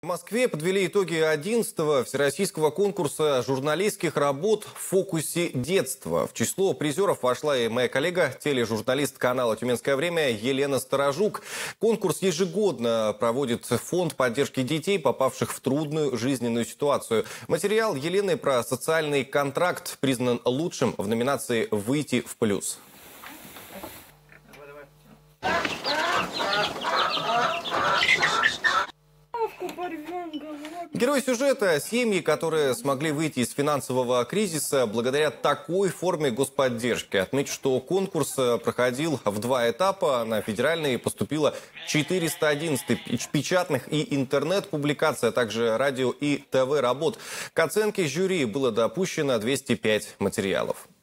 В Москве подвели итоги 11-го всероссийского конкурса журналистских работ в фокусе детства. В число призеров вошла и моя коллега, тележурналист канала «Тюменское время» Елена Сторожук. Конкурс ежегодно проводит фонд поддержки детей, попавших в трудную жизненную ситуацию. Материал Елены про социальный контракт признан лучшим в номинации «Выйти в плюс». Герой сюжета – семьи, которые смогли выйти из финансового кризиса благодаря такой форме господдержки. Отмечу, что конкурс проходил в 2 этапа. На федеральный поступило 411 печатных и интернет-публикаций, а также радио и ТВ работ. К оценке жюри было допущено 205 материалов.